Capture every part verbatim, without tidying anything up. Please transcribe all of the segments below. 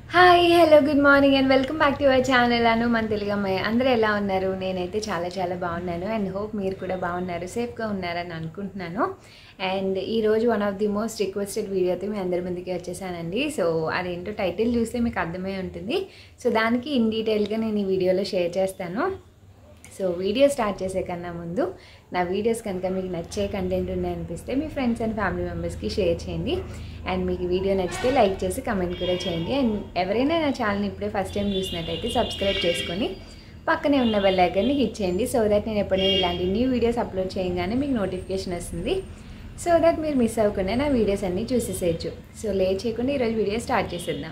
Hi hello good morning and welcome back to our channel అను మన తెలుగు అమ్మాయి. అందరూ ఎలా ఉన్నారు? నేనైతే చాలా చాలా బాగున్నాను అండ్ హోప్ మీరు కూడా బాగున్నారు, సేఫ్గా ఉన్నారని అనుకుంటున్నాను. అండ్ ఈరోజు one of the most requested వీడియోతో మీ అందరి ముందుకి వచ్చేసానండి. సో అదేంటో టైటిల్ చూస్తే మీకు అర్థమై ఉంటుంది. సో దానికి ఇన్ డీటెయిల్గా నేను ఈ వీడియోలో షేర్ చేస్తాను. సో వీడియో స్టార్ట్ చేసే కన్నా ముందు నా వీడియోస్ కనుక మీకు నచ్చే కంటెంట్ ఉన్నాయనిపిస్తే మీ ఫ్రెండ్స్ అండ్ ఫ్యామిలీ మెంబర్స్కి షేర్ చేయండి. అండ్ మీకు వీడియో నచ్చితే లైక్ చేసి కమెంట్ కూడా చేయండి. అండ్ ఎవరైనా నా ఛానల్ని ఇప్పుడే ఫస్ట్ టైం చూసినట్టయితే సబ్స్క్రైబ్ చేసుకొని పక్కనే ఉన్న బెల్ ఐకాన్ని హిట్ చేయండి. సో దట్ నేను ఎప్పుడైనా ఇలాంటి న్యూ వీడియోస్ అప్లోడ్ చేయగానే మీకు నోటిఫికేషన్ వస్తుంది. సో దట్ మీరు మిస్ అవ్వకుండా నా వీడియోస్ అన్నీ చూసేసేయచ్చు. సో లేట్ చేయకుండా ఈరోజు వీడియో స్టార్ట్ చేసేద్దాం.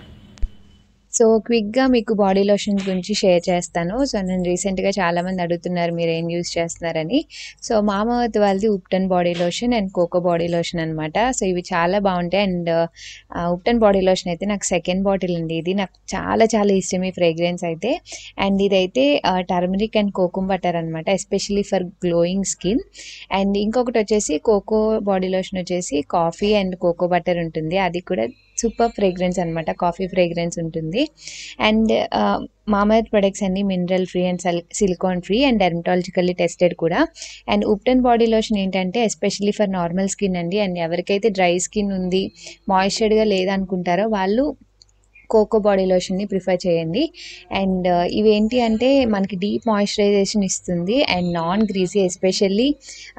సో క్విక్గా మీకు బాడీ లోషన్ గురించి షేర్ చేస్తాను. సో నేను రీసెంట్గా చాలామంది అడుగుతున్నారు మీరు ఏం యూజ్ చేస్తున్నారని. సో మామావర్త్ వాళ్ళది ubtan body lotion and cocoa body lotion అనమాట. సో ఇవి చాలా బాగుంటాయి. అండ్ ఉప్టన్ బాడీ లోషన్ అయితే నాకు సెకండ్ బాటిల్ అండి. ఇది నాకు చాలా చాలా ఇష్టం ఈ ఫ్రేగ్రెన్స్ అయితే. అండ్ ఇదైతే టర్మరిక్ అండ్ కోకం బటర్ అనమాట, especially for glowing skin. And ఇంకొకటి వచ్చేసి కోకో బాడీ లోషన్ వచ్చేసి కాఫీ అండ్ కోకో బటర్ ఉంటుంది. అది కూడా సూపర్ ఫ్రేగ్రెన్స్ అనమాట, కాఫీ ఫ్రేగ్రెన్స్ ఉంటుంది. అండ్ మామాఎర్త్ ప్రొడక్ట్స్ అన్ని mineral free and silicone free and dermatologically tested కూడా. అండ్ ఉప్టన్ బాడీ లోషన్ ఏంటంటే ఎస్పెషల్లీ ఫర్ నార్మల్ స్కిన్ అండి. అండ్ ఎవరికైతే డ్రై స్కిన్ ఉంది, మాయిశ్చర్డ్గా లేదనుకుంటారో వాళ్ళు కోకో బాడీ లోషన్ని ప్రిఫర్ చేయండి. అండ్ ఇవేంటి అంటే మనకి డీప్ మాయిశ్చరైజేషన్ ఇస్తుంది అండ్ నాన్ గ్రీజీ. ఎస్పెషల్లీ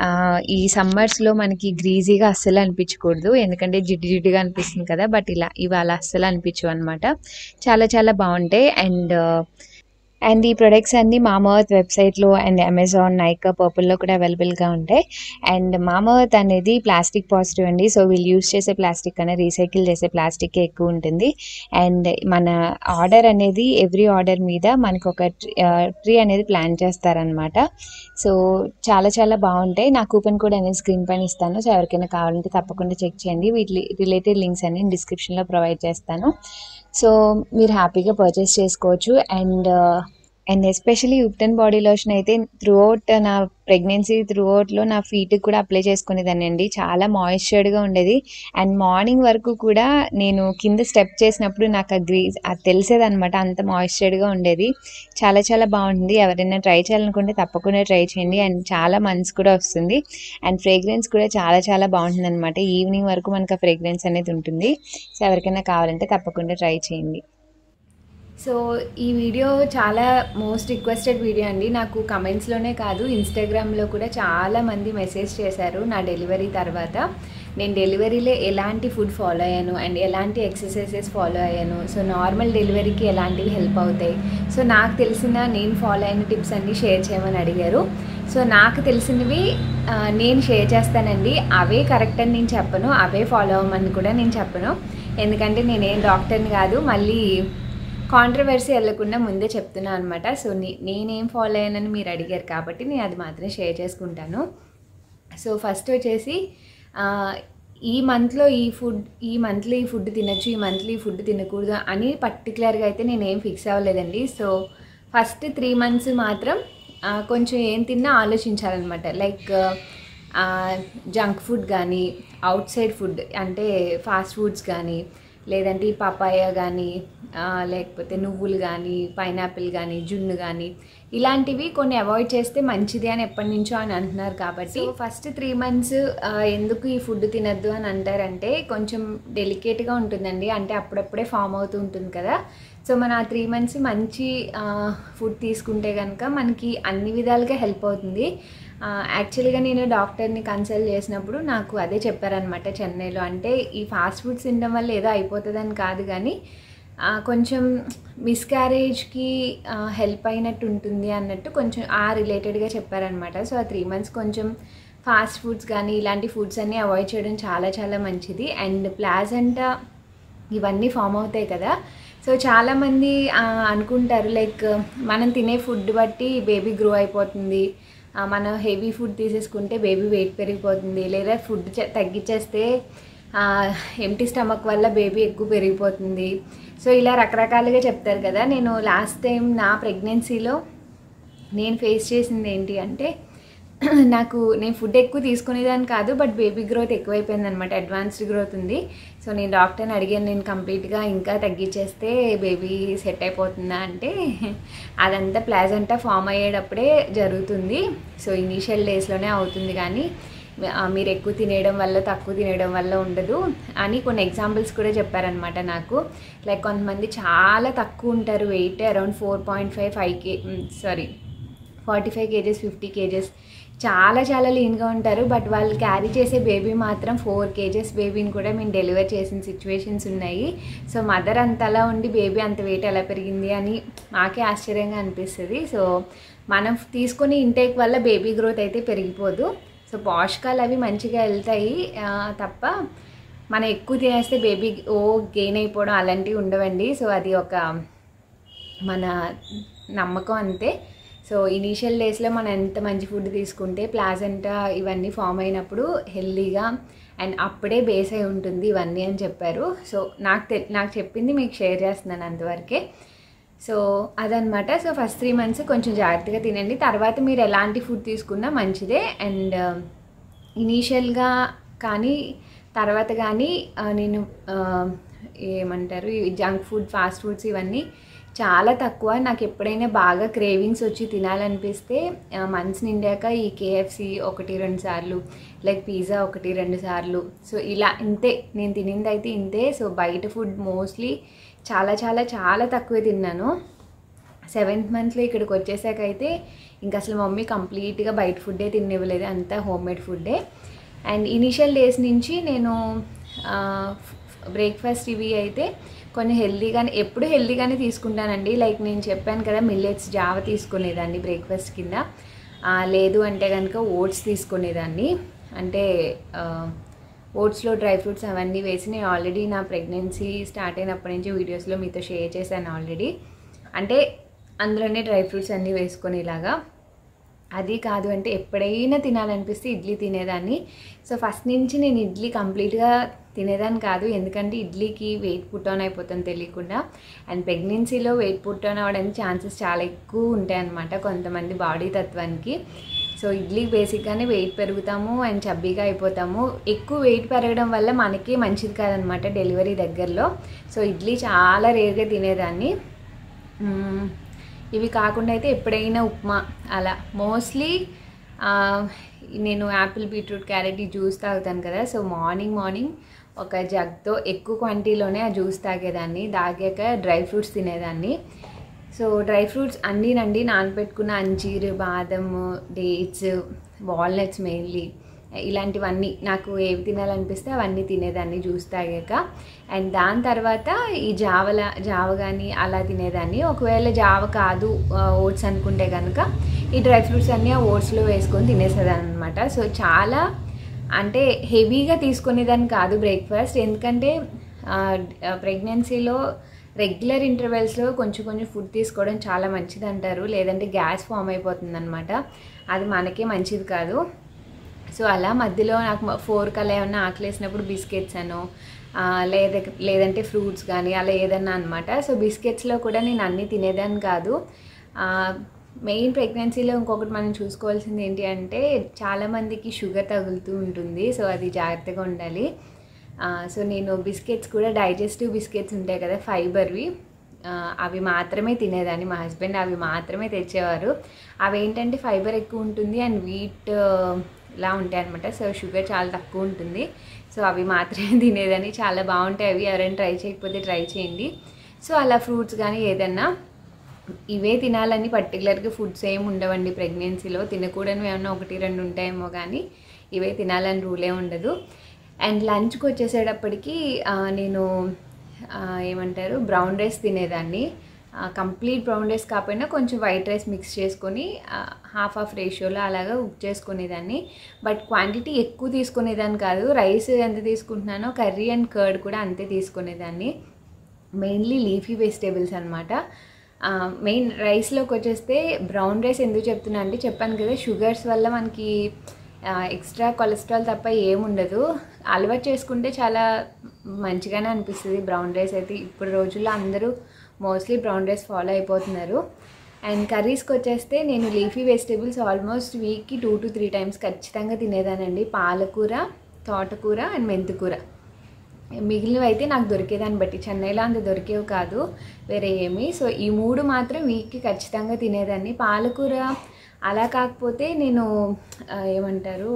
ఈ సమ్మర్స్లో మనకి గ్రీజీగా అస్సలు అనిపించకూడదు, ఎందుకంటే జిడ్డు జిడ్డుగా అనిపిస్తుంది కదా. బట్ ఇలా ఇవాళ అస్సలు అనిపించవు అనమాట, చాలా చాలా బాగుంటాయి. అండ్ అండ్ ఈ ప్రొడక్ట్స్ అన్నీ మామావర్త్ వెబ్సైట్లో అండ్ అమెజాన్, నైకా, పర్పుల్లో కూడా అవైలబుల్గా ఉంటాయి. అండ్ మామావర్త్ అనేది ప్లాస్టిక్ పాజిటివ్ అండి. సో వీళ్ళు యూజ్ చేసే ప్లాస్టిక్ కన్నా రీసైకిల్ చేసే ప్లాస్టిక్ ఎక్కువ ఉంటుంది. అండ్ మన ఆర్డర్ అనేది ఎవ్రీ ఆర్డర్ మీద మనకు ఒక ట్రీ అనేది ప్లాన్ చేస్తారనమాట. సో చాలా చాలా బాగుంటాయి. నా కూపన్ కోడ్ అనేది స్క్రీన్ పైన ఇస్తాను. సో ఎవరికైనా కావాలంటే తప్పకుండా చెక్ చేయండి. వీటి రిలేటెడ్ లింక్స్ అన్ని డిస్క్రిప్షన్లో ప్రొవైడ్ చేస్తాను. సో మీరు హ్యాపీగా పర్చేస్ చేసుకోవచ్చు. And and especially ubtan body lotion అయితే త్రూ అవుట్ నా ప్రెగ్నెన్సీ త్రూ అవుట్లో నా ఫీట్కి కూడా అప్లై చేసుకునేదాన్ని అండి. చాలా మాయిశ్చర్డ్గా ఉండేది. అండ్ మార్నింగ్ వరకు కూడా నేను కింద స్టెప్ చేసినప్పుడు నాకు ఆ గ్రీజ్ అది తెలిసేదనమాట, అంత మాయిశ్చర్డ్గా ఉండేది. చాలా చాలా బాగుంటుంది. ఎవరైనా ట్రై చేయాలనుకుంటే తప్పకుండా ట్రై చేయండి. అండ్ చాలా మంత్స్ కూడా వస్తుంది. అండ్ ఫ్రేగ్రెన్స్ కూడా చాలా చాలా బాగుంటుంది అనమాట. ఈవినింగ్ వరకు మనకు ఆ ఫ్రేగ్రెన్స్ అనేది ఉంటుంది. సో ఎవరికైనా కావాలంటే తప్పకుండా ట్రై చేయండి. సో ఈ వీడియో చాలా మోస్ట్ రిక్వెస్టెడ్ వీడియో అండి. నాకు కమెంట్స్లోనే కాదు ఇన్స్టాగ్రామ్లో కూడా చాలామంది మెసేజ్ చేశారు నా డెలివరీ తర్వాత. నేను డెలివరీలో ఎలాంటి ఫుడ్ ఫాలో అయ్యాను అండ్ ఎలాంటి ఎక్సర్సైజెస్ ఫాలో అయ్యాను, సో నార్మల్ డెలివరీకి ఎలాంటివి హెల్ప్ అవుతాయి, సో నాకు తెలిసిన నేను ఫాలో అయిన టిప్స్ అన్నీ షేర్ చేయమని అడిగారు. సో నాకు తెలిసినవి నేను షేర్ చేస్తానండి. అవే కరెక్ట్ అని నేను చెప్పను, అవే ఫాలో అవ్వమని కూడా నేను చెప్పను, ఎందుకంటే నేనేం డాక్టర్ని కాదు. మళ్ళీ కాంట్రవర్సీ వెళ్ళకుండా ముందే చెప్తున్నాను అనమాట. సో నేనేం ఫాలో అయ్యానని మీరు అడిగారు కాబట్టి నేను అది మాత్రమే షేర్ చేసుకుంటాను. సో ఫస్ట్ వచ్చేసి ఈ మంత్లో ఈ ఫుడ్ ఈ మంత్లో ఈ ఫుడ్ తినచ్చు, ఈ మంత్లో ఈ ఫుడ్ తినకూడదు అని పర్టికులర్గా అయితే నేనేం ఫిక్స్ అవ్వలేదండి. సో ఫస్ట్ త్రీ మంత్స్ మాత్రం కొంచెం ఏం తిన్నా ఆలోచించాలన్నమాట. లైక్ జంక్ ఫుడ్ కానీ, అవుట్ సైడ్ ఫుడ్ అంటే ఫాస్ట్ ఫుడ్స్ కానీ, లేదంటే ఈ పపాయ కానీ, లేకపోతే నువ్వులు కానీ, పైనాపిల్ కానీ, జున్ను కానీ, ఇలాంటివి కొన్ని అవాయిడ్ చేస్తే మంచిది అని ఎప్పటి నుంచో అని అంటున్నారు. కాబట్టి ఫస్ట్ త్రీ మంత్స్ ఎందుకు ఈ ఫుడ్ తినద్దు అని అంటారంటే కొంచెం డెలికేట్గా ఉంటుందండి. అంటే అప్పుడప్పుడే ఫామ్ అవుతూ ఉంటుంది కదా. సో మన ఆ త్రీ మంత్స్ మంచి ఫుడ్ తీసుకుంటే కనుక మనకి అన్ని విధాలుగా హెల్ప్ అవుతుంది. యాక్చువల్గా నేను డాక్టర్ని కన్సల్ట్ చేసినప్పుడు నాకు అదే చెప్పారనమాట చెన్నైలో. అంటే ఈ ఫాస్ట్ ఫుడ్స్ తినడం వల్ల ఏదో అయిపోతుందని కాదు, కానీ కొంచెం మిస్క్యారేజ్కి హెల్ప్ అయినట్టు ఉంటుంది అన్నట్టు కొంచెం ఆ రిలేటెడ్గా చెప్పారనమాట. సో ఆ త్రీ మంత్స్ కొంచెం ఫాస్ట్ ఫుడ్స్ కానీ ఇలాంటి ఫుడ్స్ అన్నీ అవాయిడ్ చేయడం చాలా చాలా మంచిది. అండ్ ప్లాజెంటా ఇవన్నీ ఫామ్ అవుతాయి కదా. సో చాలామంది అనుకుంటారు లైక్ మనం తినే ఫుడ్ బట్టి బేబీ గ్రో అయిపోతుంది, మనం హెవీ ఫుడ్ తీసేసుకుంటే బేబీ వెయిట్ పెరిగిపోతుంది, లేదా ఫుడ్ తగ్గించేస్తే ఎంటీ స్టమక్ వల్ల బేబీ ఎక్కువ పెరిగిపోతుంది. సో ఇలా రకరకాలుగా చెప్తారు కదా. నేను లాస్ట్ టైం నా ప్రెగ్నెన్సీలో నేను ఫేస్ చేసింది ఏంటి అంటే నాకు నేను ఫుడ్ ఎక్కువ తీసుకునేదాన్ని కాదు, బట్ బేబీ గ్రోత్ ఎక్కువైపోయింది అనమాట, అడ్వాన్స్డ్ గ్రోత్ ఉంది. సో నేను డాక్టర్ని అడిగాను, నేను కంప్లీట్గా ఇంకా తగ్గించేస్తే బేబీ సెట్ అయిపోతుందా అంటే అదంతా ప్లాజెంటా ఫామ్ అయ్యేటప్పుడే జరుగుతుంది, సో ఇనీషియల్ డేస్లోనే అవుతుంది, కానీ మీరు ఎక్కువ తినేయడం వల్ల తక్కువ తినేయడం వల్ల ఉండదు అని కొన్ని ఎగ్జాంపుల్స్ కూడా చెప్పారనమాట నాకు. లైక్ కొంతమంది చాలా తక్కువ ఉంటారు weight, around four point five five K sorry forty five kgs fifty kgs చాలా చాలా లీన్గా ఉంటారు, బట్ వాళ్ళు క్యారీ చేసే బేబీ మాత్రం ఫోర్ కేజెస్ బేబీని కూడా మేము డెలివర్ చేసిన సిచ్యువేషన్స్ ఉన్నాయి. సో మదర్ అంతలా ఉండి బేబీ అంత వెయిట్ ఎలా పెరిగింది అని మాకే ఆశ్చర్యంగా అనిపిస్తుంది. సో మనం తీసుకునే ఇంటేక్ వల్ల బేబీ గ్రోత్ అయితే పెరిగిపోదు. సో పోషకాలు అవి మంచిగా వెళ్తాయి తప్ప మనం ఎక్కువ తినేస్తే బేబీ ఓ గెయిన్ అయిపోవడం అలాంటివి ఉండవండి. సో అది ఒక మన నమ్మకం అంతే. సో ఇనీషియల్ డేస్లో మనం ఎంత మంచి ఫుడ్ తీసుకుంటే ప్లాజెంటా ఇవన్నీ ఫామ్ అయినప్పుడు హెల్దీగా అండ్ అప్పుడే బేస్ అయి ఉంటుంది ఇవన్నీ అని చెప్పారు. సో నాకు తె నాకు చెప్పింది మీకు షేర్ చేస్తున్నాను అంతవరకే. సో అదనమాట. సో ఫస్ట్ త్రీ మంత్స్ కొంచెం జాగ్రత్తగా తినండి, తర్వాత మీరు ఎలాంటి ఫుడ్ తీసుకున్నా మంచిదే. అండ్ ఇనీషియల్గా కానీ తర్వాత కానీ నేను ఏమంటారు ఈ జంక్ ఫుడ్ ఫాస్ట్ ఫుడ్స్ ఇవన్నీ చాలా తక్కువ. నాకు ఎప్పుడైనా బాగా క్రేవింగ్స్ వచ్చి తినాలనిపిస్తే మంత్స్ నిండాక ఈ కేఎఫ్సి ఒకటి రెండు సార్లు, లైక్ పిజ్జా ఒకటి రెండు సార్లు, సో ఇలా ఇంతే నేను తినింది అయితే ఇంతే. సో బయట ఫుడ్ మోస్ట్లీ చాలా చాలా చాలా తక్కువే తిన్నాను. సెవెంత్ మంత్లో ఇక్కడికి వచ్చేసాక అయితే ఇంకా అసలు మమ్మీ కంప్లీట్గా బయట ఫుడ్డే తినివ్వలేదు, అంతా హోమ్ మేడ్ ఫుడ్డే. అండ్ ఇనీషియల్ డేస్ నుంచి నేను బ్రేక్ఫాస్ట్ ఇవి అయితే కొన్ని హెల్దీగానే ఎప్పుడు హెల్దీగానే తీసుకుంటానండి. లైక్ నేను చెప్పాను కదా మిల్లెట్స్ జావ తీసుకునేదాన్ని బ్రేక్ఫాస్ట్ కింద, లేదు అంటే కనుక ఓట్స్ తీసుకునేదాన్ని. అంటే ఓట్స్లో డ్రై ఫ్రూట్స్ అవన్నీ వేసి నేను ఆల్రెడీ నా ప్రెగ్నెన్సీ స్టార్ట్ అయినప్పటి నుంచి వీడియోస్లో మీతో షేర్ చేశాను ఆల్రెడీ. అంటే అందులోనే డ్రై ఫ్రూట్స్ అన్నీ వేసుకొని ఇలాగా. అది కాదు అంటే ఎప్పుడైనా తినాలనిపిస్తే ఇడ్లీ తినేదాన్ని. సో ఫస్ట్ నుంచి నేను ఇడ్లీ కంప్లీట్గా తినేదాన్ని కాదు, ఎందుకంటే ఇడ్లీకి వెయిట్ పుట్ ఆన్ అయిపోతుంది తెలియకుండా. అండ్ ప్రెగ్నెన్సీలో వెయిట్ పుట్ ఆన్ అవ్వడానికి ఛాన్సెస్ చాలా ఎక్కువ ఉంటాయి అన్నమాట కొంతమంది బాడీ తత్వానికి. సో ఇడ్లీ బేసిక్గానే వెయిట్ పెరుగుతాము అండ్ చబ్బీగా అయిపోతాము. ఎక్కువ వెయిట్ పెరగడం వల్ల మనకి మంచిది కాదనమాట డెలివరీ దగ్గరలో. సో ఇడ్లీ చాలా రేర్గా తినేదాన్ని. ఇవి కాకుండా అయితే ఎప్పుడైనా ఉప్మా అలా. మోస్ట్లీ నేను యాపిల్ బీట్రూట్ క్యారెట్ ఈ జ్యూస్ తాగుతాను కదా, సో మార్నింగ్ మార్నింగ్ ఒక జగ్తో ఎక్కువ క్వాంటిటీలోనే ఆ జ్యూస్ తాగేదాన్ని, తాగాక డ్రై ఫ్రూట్స్ తినేదాన్ని. సో డ్రై ఫ్రూట్స్ అన్నీనండి నానబెట్టుకున్న అంజీర్, బాదం, డేట్స్, వాల్నట్స్ మెయిన్లీ ఇలాంటివన్నీ నాకు ఏవి తినాలనిపిస్తే అవన్నీ తినేదాన్ని జ్యూస్ తాగాక. అండ్ దాని తర్వాత ఈ జావల జావ కానీ అలా తినేదాన్ని. ఒకవేళ జావ కాదు ఓట్స్ అనుకుంటే కనుక ఈ డ్రై ఫ్రూట్స్ అన్నీ ఆ ఓట్స్లో వేసుకొని తినేసేదాన్ని అనమాట. సో చాలా అంటే హెవీగా తీసుకునేదాన్ని కాదు బ్రేక్ఫాస్ట్, ఎందుకంటే ప్రెగ్నెన్సీలో రెగ్యులర్ ఇంటర్వెల్స్లో కొంచెం కొంచెం ఫుడ్ తీసుకోవడం చాలా మంచిది అంటారు, లేదంటే గ్యాస్ ఫామ్ అయిపోతుంది అనమాట, అది మనకే మంచిది కాదు. సో అలా మధ్యలో నాకు ఫోర్కి అలా ఏమన్నా ఆకలేసినప్పుడు బిస్కెట్స్ అనో లేద లేదంటే ఫ్రూట్స్ కానీ అలా ఏదన్నా అనమాట. సో బిస్కెట్స్లో కూడా నేను అన్నీ తినేదాన్ని కాదు. మెయిన్ ప్రెగ్నెన్సీలో ఇంకొకటి మనం చూసుకోవాల్సింది ఏంటి అంటే చాలామందికి షుగర్ తగులుతూ ఉంటుంది, సో అది జాగ్రత్తగా ఉండాలి. సో నేను బిస్కెట్స్ కూడా డైజెస్టివ్ బిస్కెట్స్ ఉంటాయి కదా ఫైబర్వి, అవి మాత్రమే తినేదాన్ని. మా హస్బెండ్ అవి మాత్రమే తెచ్చేవారు. అవి ఏంటంటే ఫైబర్ ఎక్కువ ఉంటుంది అండ్ వీట్ ఇలా ఉంటాయి అనమాట, సో షుగర్ చాలా తక్కువ ఉంటుంది. సో అవి మాత్రమే తినేదాన్ని, చాలా బాగుంటాయి అవి. ఎవరైనా ట్రై చేయకపోతే ట్రై చేయండి. సో అలా ఫ్రూట్స్ కానీ ఏదన్నా ఇవే తినాలని పర్టికులర్గా ఫుడ్స్ ఏమి ఉండవండి ప్రెగ్నెన్సీలో. తినకూడనివి ఏమన్నా ఒకటి రెండు ఉంటాయేమో కానీ ఇవే తినాలని రూలే ఉండదు. అండ్ లంచ్కి వచ్చేసేటప్పటికి నేను ఏమంటారు బ్రౌన్ రైస్ తినేదాన్ని. కంప్లీట్ బ్రౌన్ రైస్ కాకపోయినా కొంచెం వైట్ రైస్ మిక్స్ చేసుకొని హాఫ్ హాఫ్ రేషియోలో అలాగా కుక్ చేసుకునేదాన్ని. బట్ క్వాంటిటీ ఎక్కువ తీసుకునేదాన్ని కాదు. రైస్ ఎంత తీసుకుంటున్నానో కర్రీ అండ్ కర్డ్ కూడా అంతే తీసుకునేదాన్ని. మెయిన్లీ లీఫీ వెజిటేబుల్స్ అనమాట. మెయిన్ రైస్లోకి వచ్చేస్తే బ్రౌన్ రైస్ ఎందుకు చెప్తున్నా అంటే చెప్పాను కదా షుగర్స్ వల్ల మనకి ఎక్స్ట్రా కొలెస్ట్రాల్ తప్ప ఏముండదు. అలవాటు చేసుకుంటే చాలా మంచిగానే అనిపిస్తుంది బ్రౌన్ రైస్ అయితే. ఇప్పుడు రోజుల్లో అందరూ మోస్ట్లీ బ్రౌన్ రైస్ ఫాలో అయిపోతున్నారు. అండ్ కర్రీస్కి వచ్చేస్తే నేను లీఫీ వెజిటేబుల్స్ ఆల్మోస్ట్ వీక్కి టూ టు త్రీ టైమ్స్ ఖచ్చితంగా తినేదానండి. పాలకూర, తోటకూర అండ్ మెంతికూర. మిగిలినవి అయితే నాకు దొరికేదాన్ని బట్టి, చెన్నైలో అంత దొరికేవి కాదు వేరే ఏమి. సో ఈ మూడు మాత్రం వీక్కి ఖచ్చితంగా తినేదాన్ని. పాలకూర అలా కాకపోతే నేను ఏమంటారు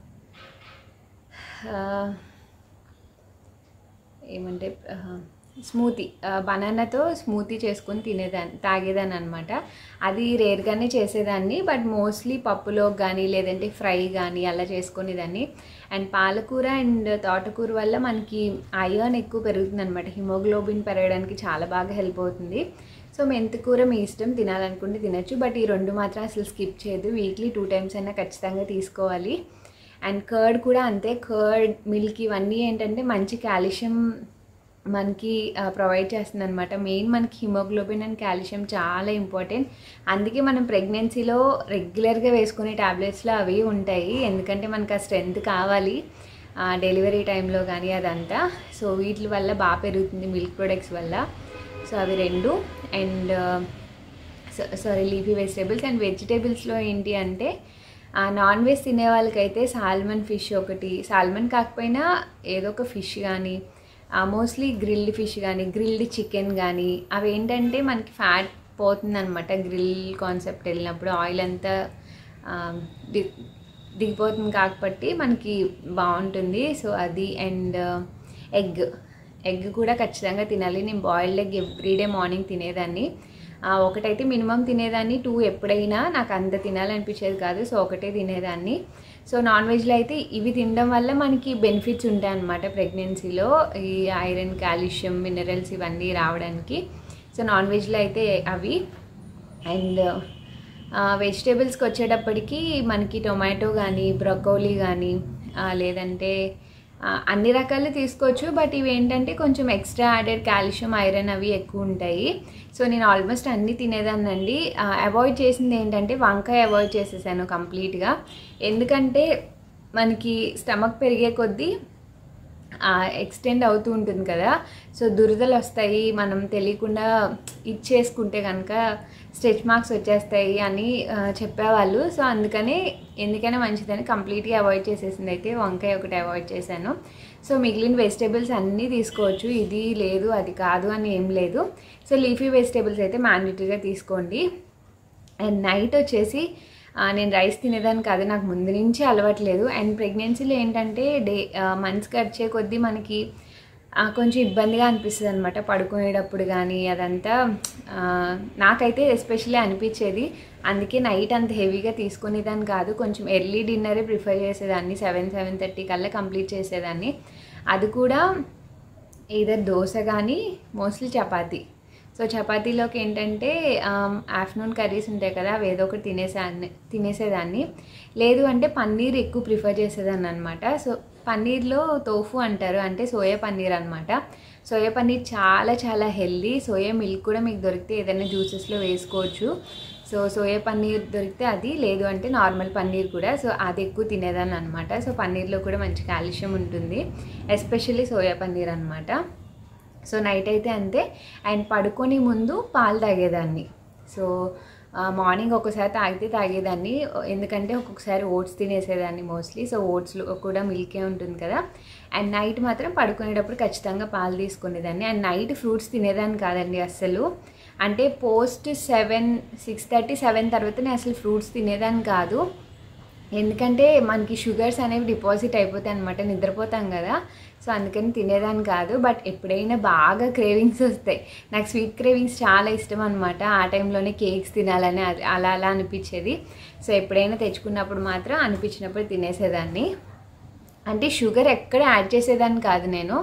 ఏమంటే స్మూతీ, బనానాతో స్మూతీ చేసుకొని తినేదాన్ని, తాగేదాన్ని అనమాట. అది రేర్గానే చేసేదాన్ని, బట్ మోస్ట్లీ పప్పులో కానీ లేదంటే ఫ్రై కానీ అలా చేసుకునేదాన్ని. అండ్ పాలకూర అండ్ తోటకూర వల్ల మనకి ఐరన్ ఎక్కువ పెరుగుతుంది అనమాట. హిమోగ్లోబిన్ పెరగడానికి చాలా బాగా హెల్ప్ అవుతుంది. సో మెంతికూర మీ ఇష్టం, తినాలనుకుంటే తినచ్చు, బట్ ఈ రెండు మాత్రం అసలు స్కిప్ చేయదు. వీక్లీ టూ టైమ్స్ అయినా ఖచ్చితంగా తీసుకోవాలి. అండ్ కర్డ్ కూడా అంతే. కర్డ్, మిల్క్ ఇవన్నీ ఏంటంటే మంచి కాల్షియం మనకి ప్రొవైడ్ చేస్తుంది అనమాట. మెయిన్ మనకి హిమోగ్లోబిన్ అండ్ కాల్షియం చాలా ఇంపార్టెంట్. అందుకే మనం ప్రెగ్నెన్సీలో రెగ్యులర్గా వేసుకునే ట్యాబ్లెట్స్లో అవి ఉంటాయి, ఎందుకంటే మనకు ఆ స్ట్రెంత్ కావాలి డెలివరీ టైంలో కానీ అదంతా. సో వీటి వల్ల బాగా పెరుగుతుంది మిల్క్ ప్రొడక్ట్స్ వల్ల. సో అవి రెండు. And sorry leafy vegetables. And వెజిటేబుల్స్లో ఏంటి అంటే నాన్ వెజ్ తినే వాళ్ళకైతే సాల్మన్ ఫిష్ ఒకటి, సాల్మన్ కాకపోయినా ఏదో ఒక ఫిష్ కానీ, మోస్ట్లీ గ్రిల్డ్ ఫిష్ కానీ గ్రిల్డ్ చికెన్ కానీ, అవి ఏంటంటే మనకి ఫ్యాట్ పోతుంది అనమాట. గ్రిల్ కాన్సెప్ట్ వెళ్ళినప్పుడు ఆయిల్ అంతా ది దిగిపోతుంది కాబట్టి మనకి బాగుంటుంది. సో అది. అండ్ ఎగ్ ఎగ్ కూడా ఖచ్చితంగా తినాలి. నేను బాయిల్డ్ ఎగ్ ఎవ్రీడే మార్నింగ్ తినేదాన్ని. ఒకటైతే మినిమం తినేదాన్ని, టూ ఎప్పుడైనా నాకు అంత తినాలనిపించేది కాదు, సో ఒకటే తినేదాన్ని. సో నాన్ వెజ్లో అయితే ఇవి తినడం వల్ల మనకి బెనిఫిట్స్ ఉంటాయి అన్నమాట ప్రెగ్నెన్సీలో, ఈ ఐరన్, కాల్షియం, మినరల్స్ ఇవన్నీ రావడానికి. సో నాన్ వెజ్లో అయితే అవి. అండ్ వెజిటేబుల్స్కి వచ్చేటప్పటికి మనకి టొమాటో కానీ, బ్రొకోలీ కానీ, లేదంటే అన్ని రకాలు తీసుకోవచ్చు, బట్ ఇవి ఏంటంటే కొంచెం ఎక్స్ట్రా యాడెడ్ కాల్షియం, ఐరన్ అవి ఎక్కువ ఉంటాయి. సో నేను ఆల్మోస్ట్ అన్నీ తినేదాన్నండి. అవాయిడ్ చేసింది ఏంటంటే వంకాయ అవాయిడ్ చేసేసాను కంప్లీట్గా, ఎందుకంటే మనకి స్టమక్ పెరిగే కొద్దీ ఎక్స్టెండ్ అవుతూ ఉంటుంది కదా. సో దురదలు వస్తాయి, మనం తెలియకుండా ఇచ్చేసుకుంటే కనుక స్ట్రెచ్ మార్క్స్ వచ్చేస్తాయి అని చెప్పేవాళ్ళు. సో అందుకనే ఎందుకైనా మంచిదని కంప్లీట్గా అవాయిడ్ చేసేసింది అయితే వంకాయ ఒకటి అవాయిడ్ చేశాను. సో మిగిలిన వెజిటేబుల్స్ అన్నీ తీసుకోవచ్చు, ఇది లేదు అది కాదు అని ఏం లేదు. సో లీఫీ వెజిటేబుల్స్ అయితే మ్యాండేటరీగా తీసుకోండి. అండ్ నైట్ వచ్చేసి నేను రైస్ తినేదాన్ని కాదు, నాకు ముందు నుంచి అలవాట్లేదు. అండ్ ప్రెగ్నెన్సీలో ఏంటంటే డే మంత్స్ గడిచే కొద్దీ మనకి కొంచెం ఇబ్బందిగా అనిపిస్తుంది అనమాట పడుకునేటప్పుడు కానీ అదంతా. నాకైతే ఎస్పెషల్లీ అనిపించేది, అందుకే నైట్ అంత హెవీగా తీసుకునేదాన్ని కాదు, కొంచెం ఎర్లీ డిన్నరే ప్రిఫర్ చేసేదాన్ని. సెవెన్ సెవెన్ థర్టీ కల్లా కంప్లీట్ చేసేదాన్ని. అది కూడా ఈధర్ దోశ కానీ మోస్ట్లీ చపాతీ. సో చపాతీలోకి ఏంటంటే ఆఫ్టర్నూన్ కర్రీస్ ఉంటాయి కదా, అవి ఏదో ఒకటి తినేసాన్ని తినేసేదాన్ని లేదు అంటే పన్నీర్ ఎక్కువ ప్రిఫర్ చేసేదాన్ని అనమాట. సో పన్నీర్లో తోఫు అంటారు, అంటే సోయా పన్నీర్ అనమాట. సోయా పన్నీర్ చాలా చాలా హెల్దీ. సోయా మిల్క్ కూడా మీకు దొరికితే ఏదైనా జ్యూసెస్లో వేసుకోవచ్చు. సో సోయా పన్నీర్ దొరికితే అది, లేదు అంటే నార్మల్ పన్నీర్ కూడా. సో అది ఎక్కువ తినేదాన్ని అనమాట. సో పన్నీర్లో కూడా మంచి కాల్షియం ఉంటుంది, ఎస్పెషల్లీ సోయా పన్నీర్ అనమాట. సో నైట్ అయితే అంతే. అండ్ పడుకొని ముందు పాలు తాగేదాన్ని. సో మార్నింగ్ ఒక్కసారి తాగితే తాగేదాన్ని, ఎందుకంటే ఒక్కొక్కసారి ఓట్స్ తినేసేదాన్ని మోస్ట్లీ. సో ఓట్స్లో కూడా మిల్కే ఉంటుంది కదా. అండ్ నైట్ మాత్రం పడుకునేటప్పుడు ఖచ్చితంగా పాలు తీసుకునేదాన్ని. అండ్ నైట్ ఫ్రూట్స్ తినేదాన్ని కాదండి అస్సలు, అంటే post seven six thirty seven తర్వాతనే అసలు ఫ్రూట్స్ తినేదాన్ని కాదు, ఎందుకంటే మనకి షుగర్స్ అనేవి డిపాజిట్ అయిపోతాయి అనమాట, నిద్రపోతాం కదా. సో అందుకని తినేదాన్ని కాదు. బట్ ఎప్పుడైనా బాగా క్రేవింగ్స్ వస్తాయి, నాకు స్వీట్ క్రేవింగ్స్ చాలా ఇష్టం అనమాట, ఆ టైంలోనే కేక్స్ తినాలని అది అలా అలా అనిపించేది. సో ఎప్పుడైనా తెచ్చుకున్నప్పుడు మాత్రం అనిపించినప్పుడు తినేసేదాన్ని. అంటే షుగర్ ఎక్కడ యాడ్ చేసేదాన్ని కాదు నేను,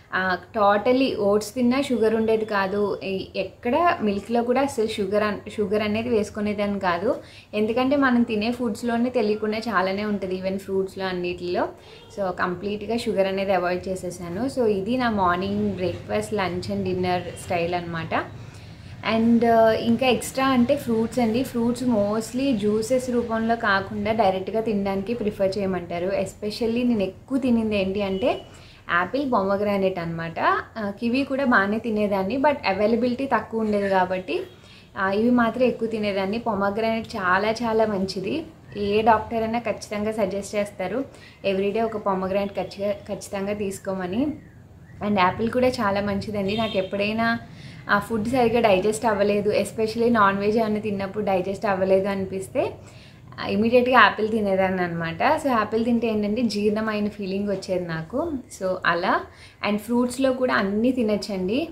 టోటలీ ఓట్స్ తిన్నా షుగర్ ఉండేది కాదు, ఎక్కడ మిల్క్లో కూడా అసలు షుగర్ షుగర్ అనేది వేసుకునేదాన్ని కాదు, ఎందుకంటే మనం తినే ఫుడ్స్లోనే తెలియకుండా చాలానే ఉంటుంది, ఈవెన్ ఫ్రూట్స్లో అన్నిటిలో. సో కంప్లీట్గా షుగర్ అనేది అవాయిడ్ చేసేసాను. సో ఇది నా morning breakfast, lunch and dinner style అనమాట. అండ్ ఇంకా ఎక్స్ట్రా అంటే ఫ్రూట్స్ అండి. ఫ్రూట్స్ మోస్ట్లీ జ్యూసెస్ రూపంలో కాకుండా డైరెక్ట్గా తినడానికి ప్రిఫర్ చేయమంటారు. ఎస్పెషల్లీ నేను ఎక్కువ తినింది ఏంటి అంటే యాపిల్, పొమోగ్రానేట్ అనమాట. కివీ కూడా బాగానే తినేదాన్ని, బట్ అవైలబిలిటీ తక్కువ ఉండేది కాబట్టి ఇవి మాత్రం ఎక్కువ తినేదాన్ని. పొమగ్రానేట్ చాలా చాలా మంచిది. ఏ డాక్టర్ అయినా ఖచ్చితంగా సజెస్ట్ చేస్తారు ఎవ్రీడే ఒక పొమగ్రానేట్ ఖచ్చితంగా ఖచ్చితంగా తీసుకోమని. అండ్ యాపిల్ కూడా చాలా మంచిదండి. నాకు ఎప్పుడైనా ఆ ఫుడ్ సరిగ్గా డైజెస్ట్ అవ్వలేదు, ఎస్పెషల్లీ నాన్ వెజ్ ఏమైనా తిన్నప్పుడు డైజెస్ట్ అవ్వలేదు అనిపిస్తే ఇమీడియట్గా యాపిల్ తినేదాన్ని అనమాట. సో యాపిల్ తింటే ఏంటంటే జీర్ణమైన ఫీలింగ్ వచ్చేది నాకు. సో అలా. అండ్ ఫ్రూట్స్లో కూడా అన్నీ తినచ్చండి.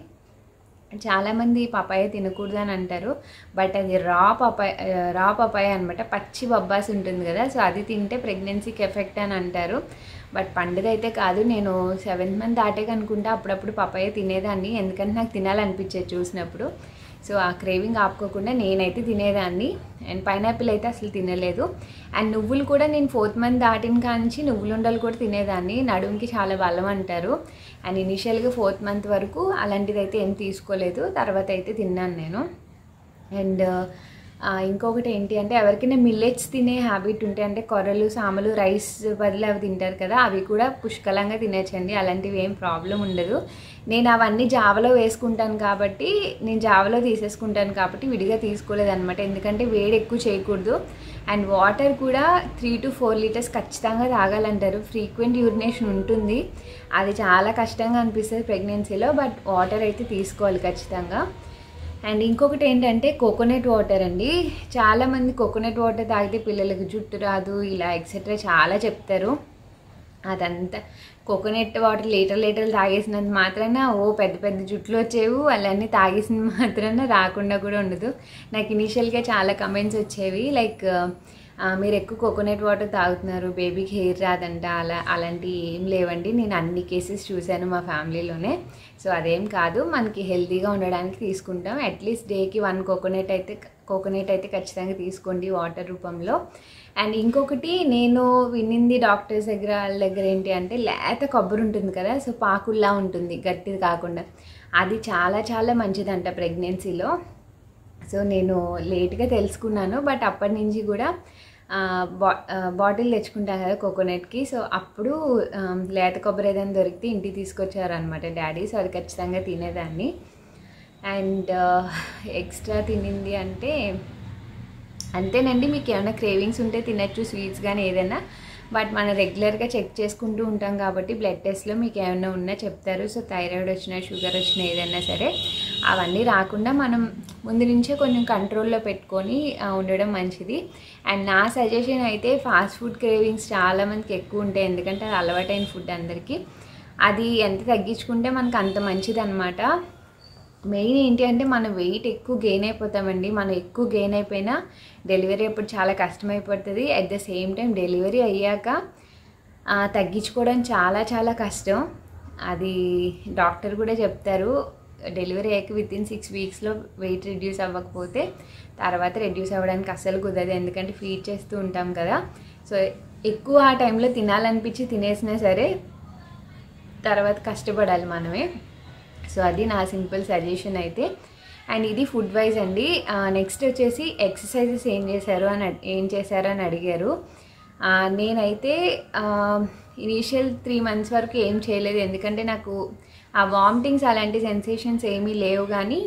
చాలామంది పపాయ తినకూడదు అని అంటారు, బట్ అది రా పపాయ రా పపాయ అనమాట, పచ్చి బొబ్బాస్ ఉంటుంది కదా, సో అది తింటే ప్రెగ్నెన్సీకి ఎఫెక్ట్ అని అంటారు. బట్ పండుగ అయితే కాదు. నేను సెవెంత్ మంత్ దాటాక అనుకుంటా అప్పుడప్పుడు పపాయ తినేదాన్ని, ఎందుకంటే నాకు తినాలనిపించేది చూసినప్పుడు. సో ఆ క్రేవింగ్ ఆపుకోకుండా నేనైతే తినేదాన్ని. అండ్ పైనాపిల్ అయితే అసలు తినలేదు. అండ్ నువ్వులు కూడా నేను ఫోర్త్ మంత్ దాటిన కాంచి నువ్వులు ఉండలు కూడా తినేదాన్ని, నడుముకి చాలా బలం అంటారు. అండ్ ఇనిషియల్గా ఫోర్త్ మంత్ వరకు అలాంటిది అయితే ఏం తీసుకోలేదు, తర్వాత అయితే తిన్నాను నేను. అండ్ ఇంకొకటి ఏంటి అంటే ఎవరికైనా మిల్లెట్స్ తినే హ్యాబిట్ ఉంటే, అంటే కొర్రలు సామలు రైస్ బదులు అవి తింటారు కదా, అవి కూడా పుష్కలంగా తినేచ్చండి, అలాంటివి ఏం ప్రాబ్లం ఉండదు. నేను అవన్నీ జావలో వేసుకుంటాను కాబట్టి నేను జావలో తీసేసుకుంటాను కాబట్టి విడిగా తీసుకోలేదన్నమాట, ఎందుకంటే వేడి ఎక్కువ చేయకూడదు. అండ్ వాటర్ కూడా త్రీ టు ఫోర్ లీటర్స్ ఖచ్చితంగా తాగాలంటారు. ఫ్రీక్వెంట్ యూరినేషన్ ఉంటుంది, అది చాలా కష్టంగా అనిపిస్తుంది ప్రెగ్నెన్సీలో, బట్ వాటర్ అయితే తీసుకోవాలి ఖచ్చితంగా. అండ్ ఇంకొకటి ఏంటంటే కోకోనట్ వాటర్ అండి. చాలామంది కోకోనట్ వాటర్ తాగితే పిల్లలకు జుట్టు రాదు ఇలా ఎక్సెట్రా చాలా చెప్తారు. అదంతా కోకోనట్ వాటర్ లీటర్ లీటర్లు తాగేసినంత మాత్రాన ఓ పెద్ద పెద్ద జుట్లు వచ్చేవి, వాళ్ళన్నీ తాగేసిన మాత్రాన రాకుండా కూడా ఉండదు. నాకు ఇనీషియల్గా చాలా కమెంట్స్ వచ్చేవి, లైక్ మీరు ఎక్కువ కోకోనట్ వాటర్ తాగుతున్నారు, బేబీకి హెయిర్ రాదంట, అలా అలాంటివి ఏం లేవండి. నేను అన్ని కేసెస్ చూశాను మా ఫ్యామిలీలోనే. సో అదేం కాదు, మనకి హెల్తీగా ఉండడానికి తీసుకుంటాం. అట్లీస్ట్ డేకి వన్ కోకోనట్ అయితే కోకోనట్ అయితే ఖచ్చితంగా తీసుకోండి వాటర్ రూపంలో. అండ్ ఇంకొకటి నేను వినింది డాక్టర్స్ దగ్గర వాళ్ళ దగ్గర ఏంటి అంటే, లేత కొబ్బరి ఉంటుంది కదా, సో పాకుల్లా ఉంటుంది గట్టిది కాకుండా, అది చాలా చాలా మంచిదంట ప్రెగ్నెన్సీలో. సో నేను లేట్గా తెలుసుకున్నాను, బట్ అప్పటి నుంచి కూడా బా బాటిల్ తెచ్చుకుంటాను కదా కోకోనట్కి, సో అప్పుడు లేత కొబ్బరి ఏదైనా దొరికితే ఇంటికి తీసుకొచ్చారనమాట డాడీ, సో అది ఖచ్చితంగా తినేదాన్ని. అండ్ ఎక్స్ట్రా తినింది అంటే అంతేనండి. మీకు ఏమైనా క్రేవింగ్స్ ఉంటే తినచ్చు, స్వీట్స్ కానీ ఏదైనా, బట్ మనం రెగ్యులర్గా చెక్ చేసుకుంటూ ఉంటాం కాబట్టి బ్లడ్ టెస్ట్లో మీకు ఏమైనా ఉన్నా చెప్తారు. సో థైరాయిడ్ వచ్చినా షుగర్ వచ్చినా ఏదైనా సరే అవన్నీ రాకుండా మనం ముందు నుంచే కొంచెం కంట్రోల్లో పెట్టుకొని ఉండడం మంచిది. అండ్ నా సజెషన్ అయితే ఫాస్ట్ ఫుడ్ క్రేవింగ్స్ చాలామందికి ఎక్కువ ఉంటాయి, ఎందుకంటే అది అలవాటైన ఫుడ్ అందరికీ. అది ఎంత తగ్గించుకుంటే మనకు అంత మంచిది అనమాట. మెయిన్ ఏంటి అంటే మనం వెయిట్ ఎక్కువ గెయిన్ అయిపోతామండి. మనం ఎక్కువ గెయిన్ అయిపోయినా డెలివరీ అప్పుడు చాలా కష్టమైపోతుంది. At the same time delivery అయ్యాక తగ్గించుకోవడం చాలా చాలా కష్టం. అది డాక్టర్ కూడా చెప్తారు, డెలివరీ అయ్యాక విత్ ఇన్ సిక్స్ వీక్స్లో వెయిట్ రిడ్యూస్ అవ్వకపోతే తర్వాత రిడ్యూస్ అవ్వడానికి అస్సలు కుదరదు, ఎందుకంటే ఫీడ్ చేస్తూ ఉంటాం కదా. సో ఎక్కువ ఆ టైంలో తినాలనిపించి తినేసినా సరే తర్వాత కష్టపడాలి మనమే. సో అది నా సింపుల్ సజెషన్ అయితే. అండ్ ఇది ఫుడ్ వైజ్ అండి. నెక్స్ట్ వచ్చేసి ఎక్సర్సైజెస్ ఏం చేశారు అని ఏం చేశారు అని అడిగారు. నేనైతే ఇనీషియల్ త్రీ మంత్స్ వరకు ఏం చేయలేదు, ఎందుకంటే నాకు ఆ వామిటింగ్స్ అలాంటి సెన్సేషన్స్ ఏమీ లేవు, కానీ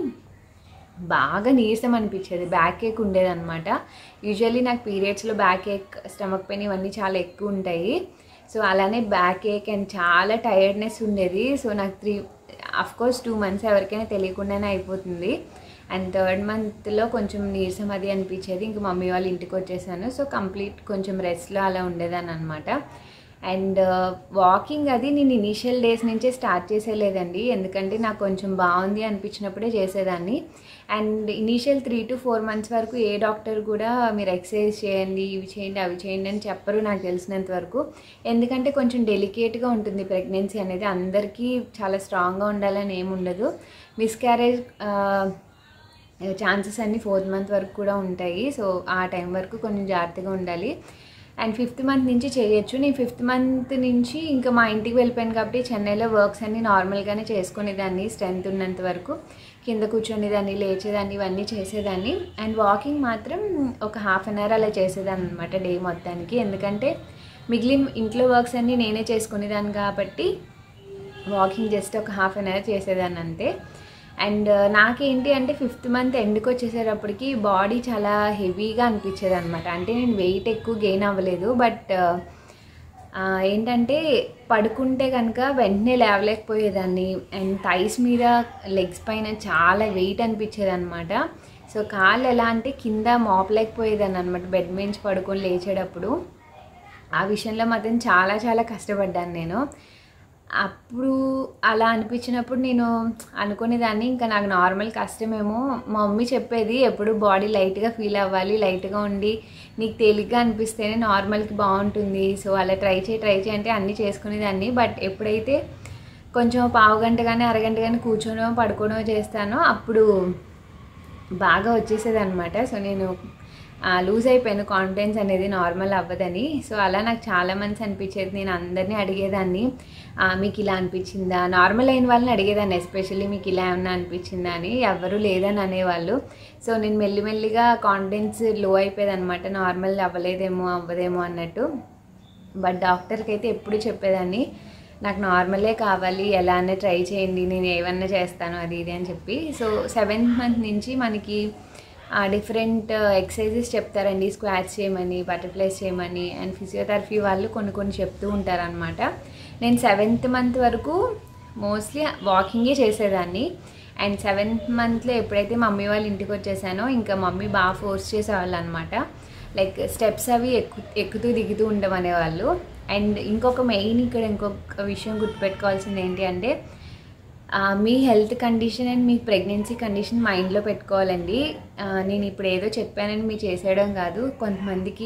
బాగా నీరసం అనిపించేది, బ్యాక్ ఏక్ ఉండేదన్నమాట. యూజువల్లీ నాకు పీరియడ్స్లో బ్యాక్ ఏక్, స్టమక్ పెయిన్ ఇవన్నీ చాలా ఎక్కువ ఉంటాయి. సో అలానే బ్యాక్ ఏక్ అండ్ చాలా టైర్డ్నెస్ ఉండేది. సో నాకు త్రీ అఫ్కోర్స్ టూ మంత్స్ ఎవరికైనా తెలియకుండానే అయిపోతుంది. అండ్ థర్డ్ మంత్లో కొంచెం నీరసం అది అనిపించేది, ఇంక మమ్మీ వాళ్ళ ఇంటికి వచ్చేసాను. సో కంప్లీట్ కొంచెం రెస్ట్లో అలా ఉండేదాన్ని అనమాట. అండ్ వాకింగ్ అది నేను ఇనీషియల్ డేస్ నుంచే స్టార్ట్ చేసేలేదండి, ఎందుకంటే నాకు కొంచెం బాగుంది అనిపించినప్పుడే చేసేదాన్ని. And initial three to four months వరకు ఏ డాక్టర్ కూడా మీరు ఎక్సర్సైజ్ చేయండి, ఇవి చేయండి, అవి చేయండి అని చెప్పరు నాకు తెలిసినంత వరకు, ఎందుకంటే కొంచెం డెలికేట్గా ఉంటుంది ప్రెగ్నెన్సీ అనేది. అందరికీ చాలా స్ట్రాంగ్గా ఉండాలని ఏమి ఉండదు. మిస్క్యారేజ్ ఛాన్సెస్ అన్నీ ఫోర్త్ మంత్ వరకు కూడా ఉంటాయి. సో ఆ టైం వరకు కొంచెం జాగ్రత్తగా ఉండాలి. అండ్ ఫిఫ్త్ మంత్ నుంచి చేయొచ్చు. నేను ఫిఫ్త్ మంత్ నుంచి ఇంకా మా ఇంటికి వెళ్ళిపోయాను కాబట్టి చెన్నైలో వర్క్స్ అన్నీ నార్మల్గానే చేసుకునేదాన్ని, స్ట్రెంత్ ఉన్నంత వరకు కింద కూర్చొనేదాన్ని, లేచేదాన్ని, ఇవన్నీ చేసేదాన్ని. అండ్ వాకింగ్ మాత్రం ఒక హాఫ్ అన్ అవర్ అలా చేసేదాన్ని అనమాట డే మొత్తానికి, ఎందుకంటే మిగిలిన ఇంట్లో వర్క్స్ అన్నీ నేనే చేసుకునేదాన్ని కాబట్టి వాకింగ్ జస్ట్ ఒక హాఫ్ అన్ అవర్ చేసేదాన్ని అంతే. అండ్ నాకేంటి అంటే ఫిఫ్త్ మంత్ ఎండ్కి వచ్చేసేటప్పటికి బాడీ చాలా హెవీగా అనిపించేది అనమాట. అంటే నేను వెయిట్ ఎక్కువ గెయిన్ అవ్వలేదు, బట్ ఏంటంటే పడుకుంటే కనుక వెంటనే లేవలేకపోయేదాన్ని. అండ్ థైస్ మీద లెగ్స్ పైన చాలా వెయిట్ అనిపించేది అనమాట. సో కాళ్ళు ఎలా అంటే కింద మోపలేకపోయేదాన్ని అనమాట బెడ్ మీద పడుకొని లేచేటప్పుడు. ఆ విషయంలో మాత్రం చాలా చాలా కష్టపడ్డాను నేను. అప్పుడు అలా అనిపించినప్పుడు నేను అనుకునేదాన్ని ఇంకా నాకు నార్మల్ కష్టమేమో. మా మమ్మీ చెప్పేది ఎప్పుడు బాడీ లైట్గా ఫీల్ అవ్వాలి, లైట్గా ఉండి నీకు తేలిగ్గా అనిపిస్తేనే నార్మల్కి బాగుంటుంది, సో అలా ట్రై చేయి ట్రై చేయి అంటే అన్నీ చేసుకునేదాన్ని. బట్ ఎప్పుడైతే కొంచెం పావు గంట కానీ అరగంట కానీ కూర్చోనో పడుకోనో చేస్తానో అప్పుడు బాగా వచ్చేసేది అనమాట. సో నేను లూజ్ అయిపోయాను, కాన్ఫిడెన్స్ అనేది నార్మల్ అవ్వదని. సో అలా నాకు చాలా మంచి అనిపించేది. నేను అందరినీ అడిగేదాన్ని మీకు ఇలా అనిపించిందా, నార్మల్ అయిన వాళ్ళని అడిగేదాన్ని ఎస్పెషల్లీ మీకు ఇలా ఏమన్నా అనిపించిందా అని. ఎవరు లేదని అనేవాళ్ళు. సో నేను మెల్లిమెల్లిగా కాన్ఫిడెన్స్ లో అయిపోయేది అనమాట, నార్మల్ అవ్వలేదేమో అవ్వదేమో అన్నట్టు. బట్ డాక్టర్కి అయితే ఎప్పుడు చెప్పేదాన్ని నాకు నార్మలే కావాలి, ఎలా అన్నా ట్రై చేయండి, నేను ఏమన్నా చేస్తాను అది ఇది అని చెప్పి. సో సెవెంత్ మంత్ నుంచి మనకి డిఫరెంట్ ఎక్సర్సైజెస్ చెప్తారండి, స్క్వాట్స్ చేయమని, బటర్ఫ్లైస్ చేయమని, అండ్ ఫిజియోథెరపీ వాళ్ళు కొన్ని కొన్ని చెప్తూ ఉంటారనమాట. నేను సెవెంత్ మంత్ వరకు మోస్ట్లీ వాకింగే చేసేదాన్ని. అండ్ సెవెంత్ మంత్లో ఎప్పుడైతే మమ్మీ వాళ్ళ ఇంటికి వచ్చేసానో ఇంకా మమ్మీ బాగా ఫోర్స్ చేసేవాళ్ళు అనమాట. లైక్ స్టెప్స్ అవి ఎక్కు ఎక్కుతూ దిగుతూ ఉండమనేవాళ్ళు. అండ్ ఇంకొక మెయిన్ ఇక్కడ ఇంకొక విషయం గుర్తుపెట్టుకోవాల్సింది ఏంటి అంటే మీ హెల్త్ కండిషన్ అండ్ మీ ప్రెగ్నెన్సీ కండిషన్ మైండ్లో పెట్టుకోవాలండి. నేను ఇప్పుడు ఏదో చెప్పానని మీరు చేసేయడం కాదు. కొంతమందికి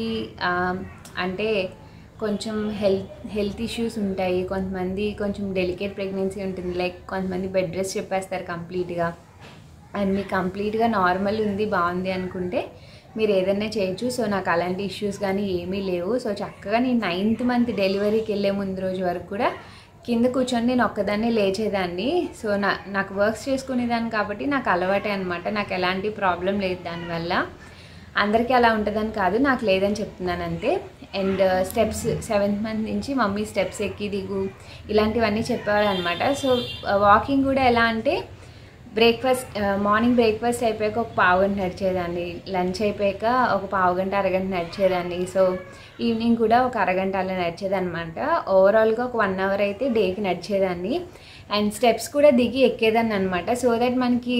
అంటే కొంచెం హెల్త్ హెల్త్ ఇష్యూస్ ఉంటాయి, కొంతమంది కొంచెం డెలికేట్ ప్రెగ్నెన్సీ ఉంటుంది, లైక్ కొంతమంది బెడ్ రెస్ట్ చెప్పేస్తారు కంప్లీట్గా. అండ్ మీకు కంప్లీట్గా నార్మల్ ఉంది బాగుంది అనుకుంటే మీరు ఏదైనా చేయొచ్చు. సో నాకు అలాంటి ఇష్యూస్ కానీ ఏమీ లేవు. సో చక్కగా నేను నైన్త్ మంత్ డెలివరీకి వెళ్ళే ముందు రోజు వరకు కూడా కింద కూర్చొని నేను ఒక్కదాన్నే లేచేదాన్ని. సో నా నాకు వర్క్స్ చేసుకునేదాన్ని కాబట్టి నాకు అలవాటే అనమాట. నాకు ఎలాంటి ప్రాబ్లం లేదు దానివల్ల. అందరికీ అలా ఉంటుందని కాదు, నాకు లేదని చెప్తున్నాను అంతే. అండ్ స్టెప్స్ సెవెంత్ మంత్ నుంచి మమ్మీ స్టెప్స్ ఎక్కి దిగు ఇలాంటివన్నీ చెప్పేవాడు అనమాట. సో వాకింగ్ కూడా ఎలా అంటే బ్రేక్ఫాస్ట్ మార్నింగ్ బ్రేక్ఫాస్ట్ అయిపోయాక ఒక పావు గంట నడిచేదాన్ని, లంచ్ అయిపోయాక ఒక పావు గంట అరగంట నడిచేదాన్ని. సో ఈవినింగ్ కూడా ఒక అరగంట అలా నడిచేదన్నమాట. ఓవరాల్గా ఒక వన్ అవర్ అయితే డేకి నడిచేదాన్ని. అండ్ స్టెప్స్ కూడా దిగి ఎక్కేదాన్ని అనమాట. సో దట్ మనకి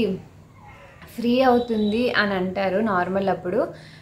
ఫ్రీ అవుతుంది అని అంటారు నార్మల్ అప్పుడు.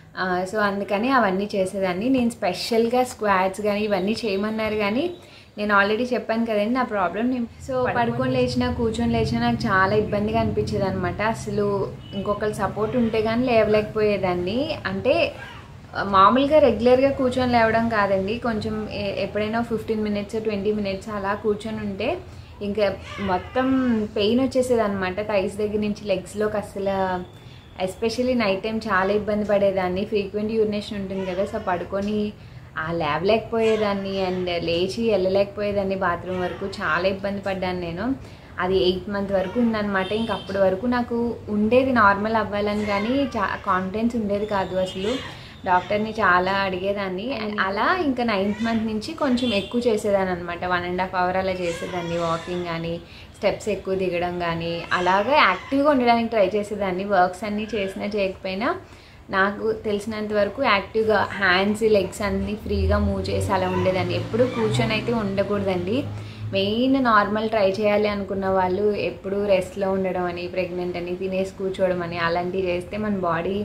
సో అందుకని అవన్నీ చేసేదాన్ని. నేను స్పెషల్గా స్క్వాట్స్ కానీ ఇవన్నీ చేయమన్నారు కానీ నేను ఆల్రెడీ చెప్పాను కదండి నా ప్రాబ్లం. నేను సో పడుకొని లేచినా కూర్చొని లేచినా నాకు చాలా ఇబ్బందిగా అనిపించేది అనమాట. అసలు ఇంకొకరు సపోర్ట్ ఉంటే కానీ లేవలేకపోయేదాన్ని. అంటే మామూలుగా రెగ్యులర్గా కూర్చొని లేవడం కాదండి, కొంచెం ఎప్పుడైనా ఫిఫ్టీన్ మినిట్స్ ట్వంటీ మినిట్స్ అలా కూర్చొని ఉంటే ఇంకా మొత్తం పెయిన్ వచ్చేసేది అనమాట థైస్ దగ్గర నుంచి లెగ్స్లోకి. అసలు ఎస్పెషల్లీ నైట్ టైం చాలా ఇబ్బంది పడేదాన్ని, ఫ్రీక్వెంట్ యూరినేషన్ ఉంటుంది కదా. సో పడుకొని ఆ లేవలేకపోయేదాన్ని అండ్ లేచి వెళ్ళలేకపోయేదాన్ని బాత్రూమ్ వరకు. చాలా ఇబ్బంది పడ్డాను నేను. అది ఎయిత్ మంత్ వరకు ఉందన్నమాట. ఇంక అప్పటి వరకు నాకు ఉండేది నార్మల్ అవ్వాలని, కానీ చా కాన్ఫిడెన్స్ ఉండేది కాదు అసలు. డాక్టర్ని చాలా అడిగేదాన్ని. అండ్ అలా ఇంకా నైన్త్ మంత్ నుంచి కొంచెం ఎక్కువ చేసేదాన్ని అనమాట. వన్ అండ్ హాఫ్ అవర్ అలా చేసేదాన్ని వాకింగ్ కానీ స్టెప్స్ ఎక్కువ దిగడం కానీ. అలాగా యాక్టివ్గా ఉండడానికి ట్రై చేసేదాన్ని. వర్క్స్ అన్నీ చేసినా చేయకపోయినా నాకు తెలిసినంత వరకు యాక్టివ్గా హ్యాండ్స్ లెగ్స్ అన్నీ ఫ్రీగా మూవ్ చేసి అలా ఉండేదాన్ని. ఎప్పుడు కూర్చొని అయితే ఉండకూడదండి. మెయిన్ నార్మల్ ట్రై చేయాలి అనుకున్న వాళ్ళు ఎప్పుడు రెస్ట్లో ఉండడం అని, ప్రెగ్నెంట్ అని, తినేసి కూర్చోవడం అని అలాంటివి చేస్తే మన బాడీ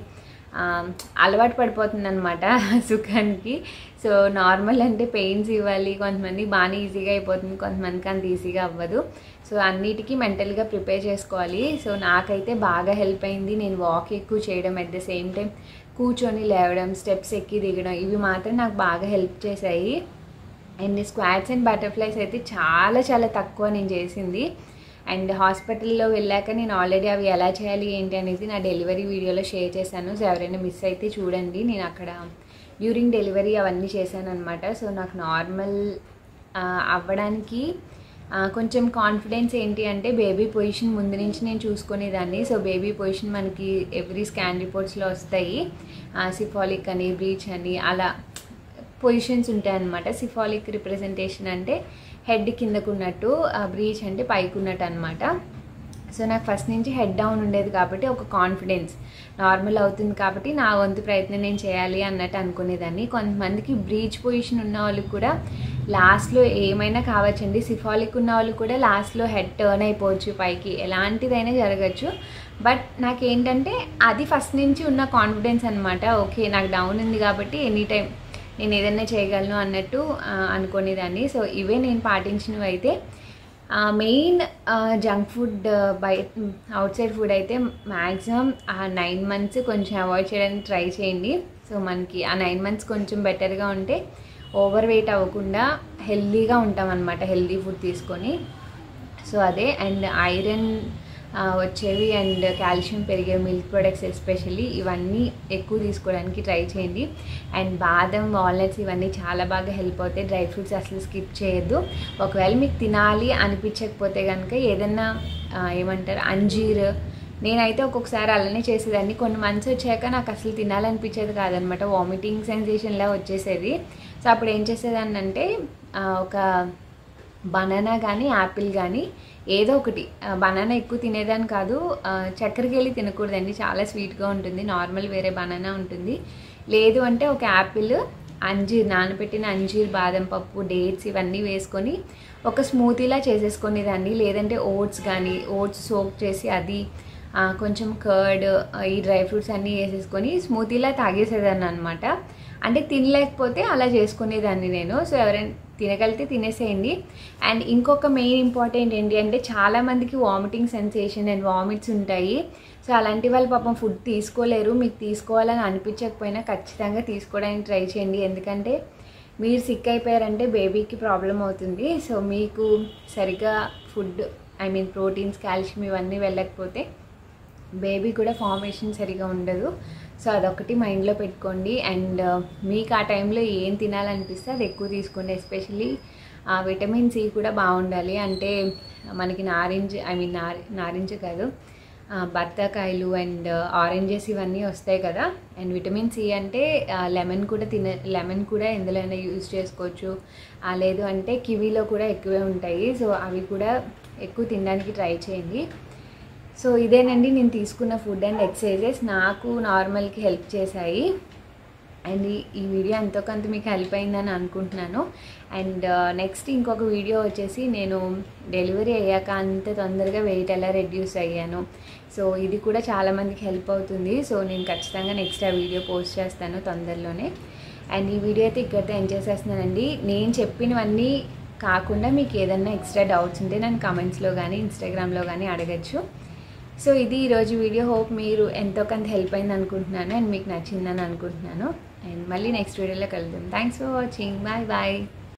అలవాటు పడిపోతుంది అనమాట సుఖానికి. సో నార్మల్ అంటే పెయిన్స్ ఇవ్వాలి, కొంతమంది బాగానే ఈజీగా అయిపోతుంది, కొంతమందికి అంత ఈజీగా అవ్వదు. సో అన్నిటికీ మెంటల్గా ప్రిపేర్ చేసుకోవాలి. సో నాకైతే బాగా హెల్ప్ అయింది నేను వాక్ ఎక్కువ చేయడం, అట్ ద సేమ్ టైం కూర్చొని లేవడం, స్టెప్స్ ఎక్కి దిగడం, ఇవి మాత్రం నాకు బాగా హెల్ప్ చేశాయి. అండ్ స్క్వాట్స్ అండ్ బటర్ఫ్లైస్ అయితే చాలా చాలా తక్కువ నేను చేసింది. అండ్ హాస్పిటల్లో వెళ్ళాక నేను ఆల్రెడీ అవి ఎలా చేయాలి ఏంటి అనేది నా డెలివరీ వీడియోలో షేర్ చేశాను. సో ఎవరైనా మిస్ అయితే చూడండి. నేను అక్కడ డ్యూరింగ్ డెలివరీ అవన్నీ చేశాను అనమాట. సో నాకు నార్మల్ అవ్వడానికి కొంచెం కాన్ఫిడెన్స్ ఏంటి అంటే బేబీ పొజిషన్ ముందు నుంచి నేను చూసుకునేదాన్ని. సో బేబీ పొజిషన్ మనకి ఎవ్రీ స్కాన్ రిపోర్ట్స్లో వస్తాయి. సిఫాలిక్ అని, బ్రీచ్ అని అలా పొజిషన్స్ ఉంటాయన్నమాట. సిఫాలిక్ రిప్రజెంటేషన్ అంటే హెడ్ కిందకు ఉన్నట్టు, బ్రీచ్ అంటే పైకి ఉన్నట్టు అనమాట. సో నాకు ఫస్ట్ నుంచి హెడ్ డౌన్ ఉండేది కాబట్టి ఒక కాన్ఫిడెన్స్ నార్మల్ అవుతుంది కాబట్టి నా వంతు ప్రయత్నం నేను చేయాలి అన్నట్టు అనుకునేదాన్ని. కొంతమందికి బ్రీచ్ పొజిషన్ ఉన్న వాళ్ళకి కూడా లాస్ట్లో ఏమైనా కావచ్చండి. సిఫాలిక్ ఉన్న వాళ్ళు కూడా లాస్ట్లో హెడ్ టర్న్ అయిపోవచ్చు పైకి, ఎలాంటిదైనా జరగచ్చు. బట్ నాకేంటంటే అది ఫస్ట్ నుంచి ఉన్న కాన్ఫిడెన్స్ అనమాట. ఓకే నాకు డౌన్ ఉంది కాబట్టి ఎనీ టైం నేను ఏదైనా చేయగలను అన్నట్టు అనుకునేదాన్ని. సో ఇవే నేను పాటించినవి అయితే. మెయిన్ జంక్ ఫుడ్ బయట అవుట్ సైడ్ ఫుడ్ అయితే మ్యాక్సిమం ఆ నైన్ మంత్స్ కొంచెం అవాయిడ్ చేయడానికి ట్రై చేయండి. సో మనకి ఆ నైన్ మంత్స్ కొంచెం బెటర్గా ఉంటే ఓవర్ వెయిట్ అవ్వకుండా హెల్దీగా ఉంటాం అనమాట, హెల్దీ ఫుడ్ తీసుకొని. సో అదే. అండ్ ఐరన్ వచ్చేవి అండ్ కాల్షియం పెరిగే మిల్క్ ప్రొడక్ట్స్ ఎస్పెషల్లీ ఇవన్నీ ఎక్కువ తీసుకోవడానికి ట్రై చేయండి. అండ్ బాదం, వాల్నట్స్ ఇవన్నీ చాలా బాగా హెల్ప్ అవుతాయి. డ్రై ఫ్రూట్స్ అసలు స్కిప్ చేయొద్దు. ఒకవేళ మీకు తినాలి అనిపించకపోతే కనుక ఏదన్నా ఏమంటారు అంజీర్, నేనైతే ఒక్కొక్కసారి అలానే చేసేదాన్ని. కొన్ని మంత్స్ వచ్చాక నాకు అసలు తినాలనిపించేది కాదనమాట, వామిటింగ్ సెన్సేషన్లా వచ్చేసేది. సో అప్పుడు ఏం చేసేదాన్ని అంటే ఒక బనానా కానీ యాపిల్ కానీ ఏదో ఒకటి, బనానా ఎక్కువ తినేదాన్ని కాదు, చక్కెరకి వెళ్ళి తినకూడదండి, చాలా స్వీట్గా ఉంటుంది, నార్మల్ వేరే బనానా ఉంటుంది. లేదు అంటే ఒక యాపిల్, అంజీర్, నానబెట్టిన అంజీర్, బాదం పప్పు, డేట్స్ ఇవన్నీ వేసుకొని ఒక స్మూతీలా చేసేసుకునేదాన్ని. లేదంటే ఓట్స్ కానీ, ఓట్స్ సోక్ చేసి అది కొంచెం కర్డ్, ఈ డ్రై ఫ్రూట్స్ అన్నీ వేసేసుకొని స్మూతీలా తాగేసేదాన్ని అనమాట. అంటే తినలేకపోతే అలా చేసుకునేదాన్ని నేను. సో ఎవరైనా తినగలిగితే తినేసేయండి. అండ్ ఇంకొక మెయిన్ ఇంపార్టెంట్ ఏంటి అంటే చాలామందికి వామిటింగ్ సెన్సేషన్ అండ్ వామిట్స్ ఉంటాయి. సో అలాంటి వాళ్ళు పాపం ఫుడ్ తీసుకోలేరు. మీకు తీసుకోవాలని అనిపించకపోయినా ఖచ్చితంగా తీసుకోవడానికి ట్రై చేయండి. ఎందుకంటే మీరు సిక్ అయిపోయారంటే బేబీకి ప్రాబ్లం అవుతుంది. సో మీకు సరిగ్గా food, I mean proteins, calcium ఇవన్నీ వెళ్ళకపోతే బేబీ కూడా ఫార్మేషన్ సరిగా ఉండదు. సో అదొకటి మైండ్లో పెట్టుకోండి. అండ్ మీకు ఆ టైంలో ఏం తినాలనిపిస్తే అది ఎక్కువ తీసుకోండి. ఎస్పెషల్లీ విటమిన్ సి కూడా బాగుండాలి. అంటే మనకి నారింజ, ఐ మీన్ నారి నారింజ కాదు బత్తాకాయలు అండ్ ఆరెంజెస్ ఇవన్నీ వస్తాయి కదా. అండ్ విటమిన్ సి అంటే లెమన్ కూడా తినే, లెమన్ కూడా ఎందులోనైనా యూజ్ చేసుకోవచ్చు. లేదు అంటే కివీలో కూడా ఎక్కువే ఉంటాయి. సో అవి కూడా ఎక్కువ తినడానికి ట్రై చేయండి. సో ఇదేనండి నేను తీసుకున్న ఫుడ్ అండ్ ఎక్సర్సైజెస్ నాకు నార్మల్కి హెల్ప్ చేశాయి. అండ్ ఈ వీడియో ఎంతో కొంత మీకు హెల్ప్ అయిందని అనుకుంటున్నాను. అండ్ నెక్స్ట్ ఇంకొక వీడియో వచ్చేసి నేను డెలివరీ అయ్యాక అంత తొందరగా వెయిట్ ఎలా రెడ్యూస్ అయ్యాను. సో ఇది కూడా చాలామందికి హెల్ప్ అవుతుంది. సో నేను ఖచ్చితంగా నెక్స్ట్ ఆ వీడియో పోస్ట్ చేస్తాను తొందరలోనే. అండ్ ఈ వీడియో అయితే ఇక్కడితో ఎంజాయ్ చేస్తున్నానండి. నేను చెప్పినవన్నీ కాకుండా మీకు ఏదన్నా ఎక్స్ట్రా డౌట్స్ ఉంటే నన్ను కమెంట్స్లో కానీ ఇన్స్టాగ్రామ్లో కానీ అడగచ్చు. సో ఇది ఈరోజు వీడియో. హోప్ మీరు ఎంతో కొంత హెల్ప్ అయింది అనుకుంటున్నాను అండ్ మీకు నచ్చిందని అనుకుంటున్నాను. అండ్ మళ్ళీ నెక్స్ట్ వీడియోలో కలుద్దాం. Thanks for watching. Bye bye.